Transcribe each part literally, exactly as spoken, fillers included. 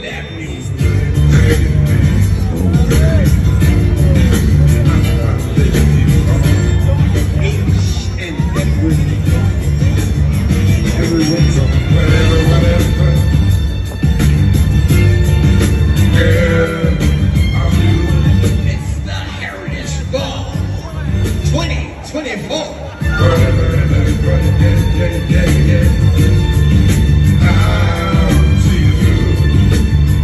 that music. Each and every, every winter, whatever, whatever. Girl, I'll do. It's the Heritage Ball twenty twenty-four. Whatever, whatever, yeah, yeah, yeah, yeah. I'll see you through.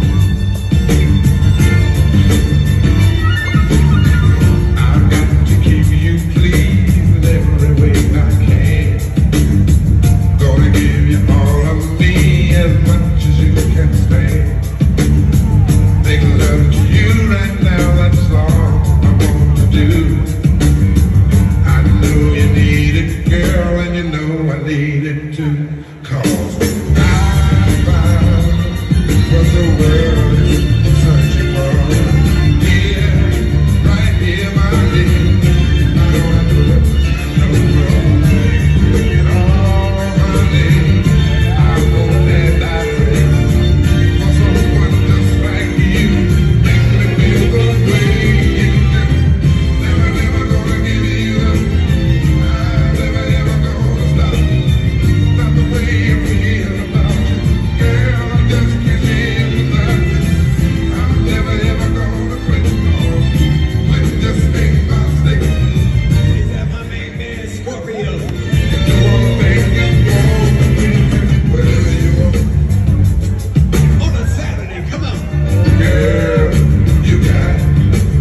I've got to keep you pleased in every way I can. Gonna give you all of me as much as you can stand. Make love to you right now, that's all I want to do. I know you need it, girl, and you know I need it too. Cause I found what the world is searching for. Here, right here, my dear. I don't have to look no more. Get all my name. I won't and I pray for someone just like you. Make me feel the way you do. Never, never gonna give you up. I'm never, ever gonna stop. Not the way you feel about you. Girl, I'm just kissing you tonight. I'm never, ever gonna quit. Let's just make my mistake. Is that my main man, Scorpio? You do all the things you want, whatever you want. On a Saturday, come on. Girl, you got it.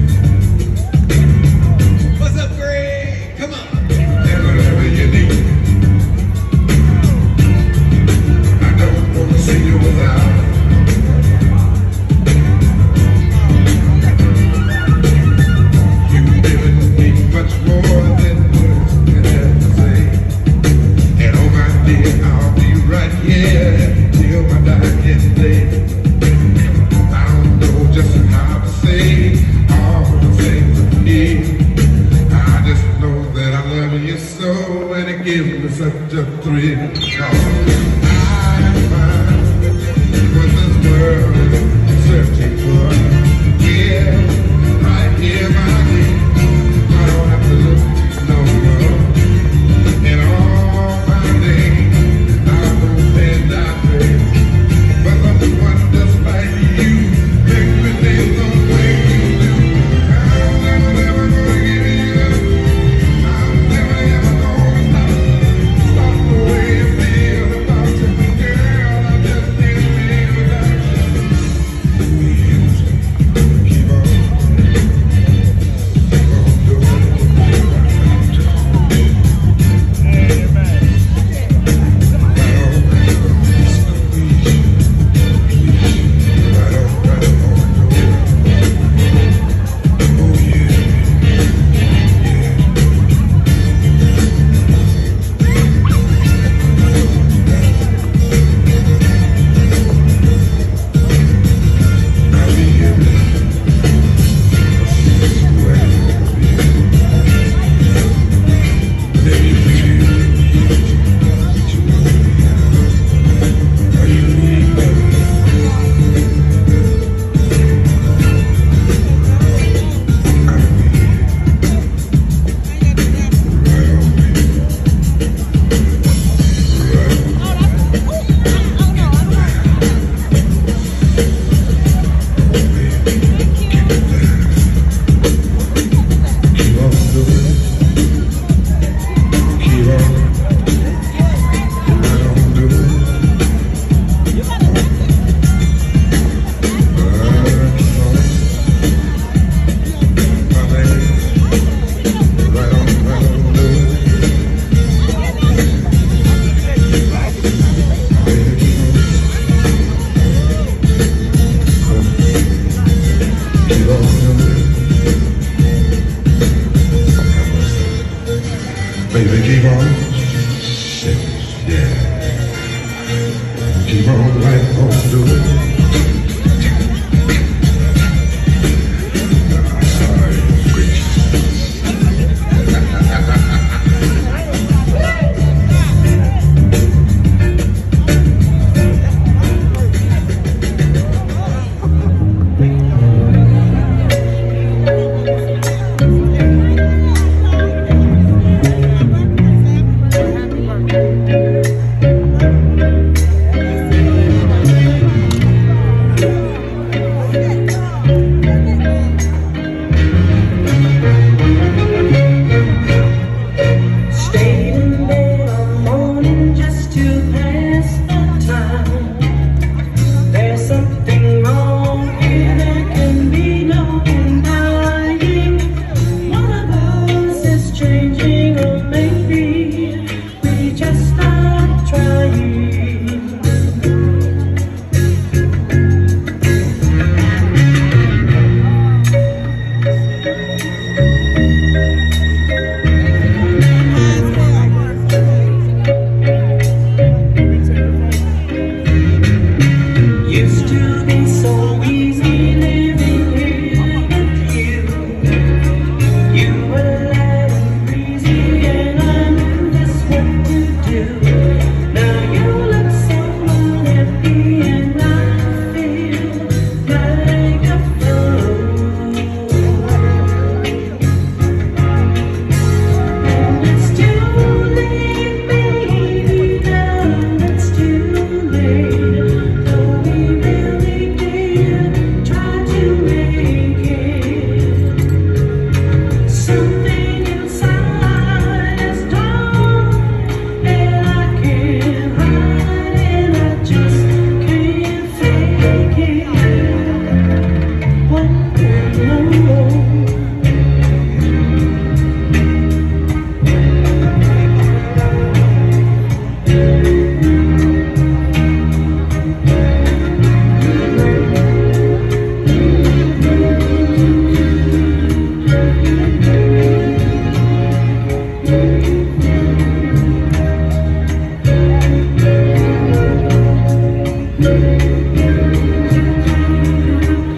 What's up, Greg? Come on. Whatever you need. I don't want to see you without. You've given me much more than words can ever say. And oh my dear, I'll be right here till my dying day. I don't know just how to say all the things I need. I just know that I love you so, and it gives me such a thrill. Cause I find what this world is searching for. Yeah, right here, my dear. I don't have to look no more. In all my days, I hope and I pray for someone just like you. Make me feel the way you do. I'm never, never gonna give you up. I'm never, ever gonna stop. Stop the way you feel about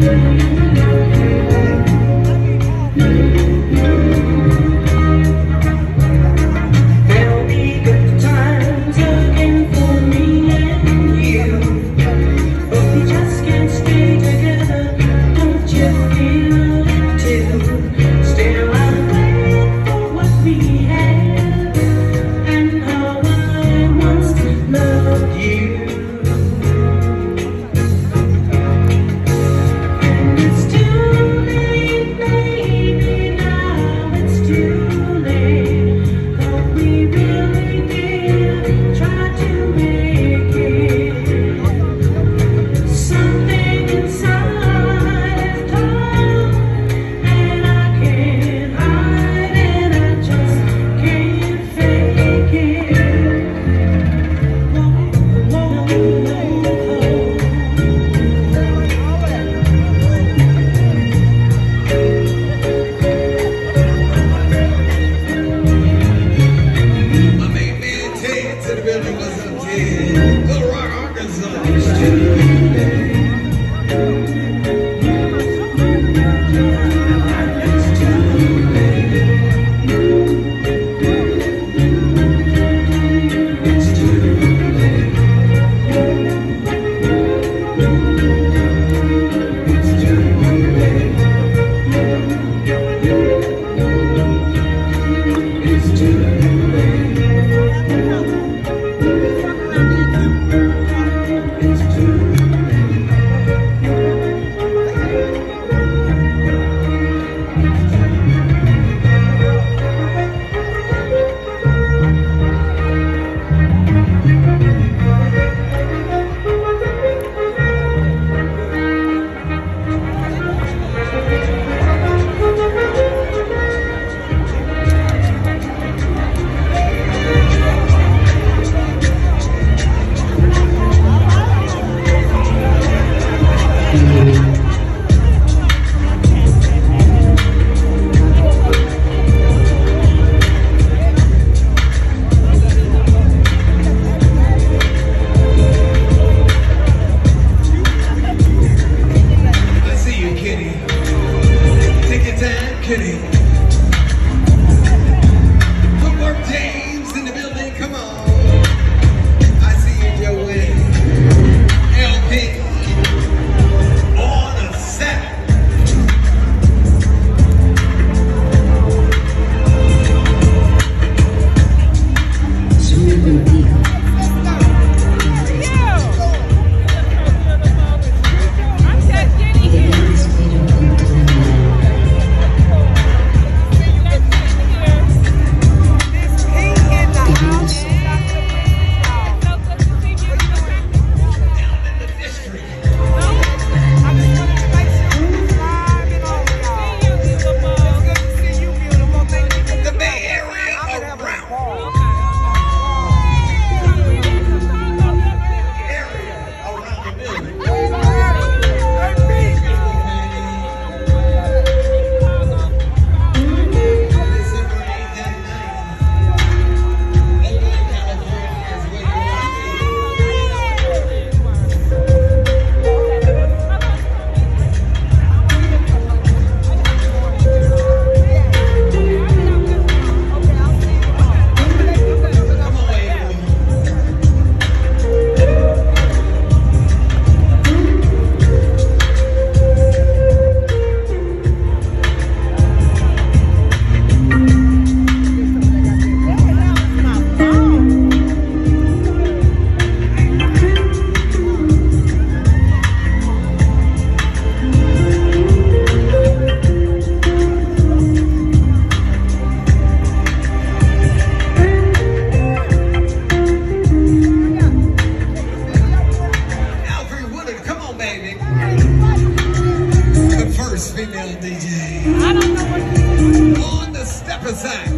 female D J. I don't know what on the step aside.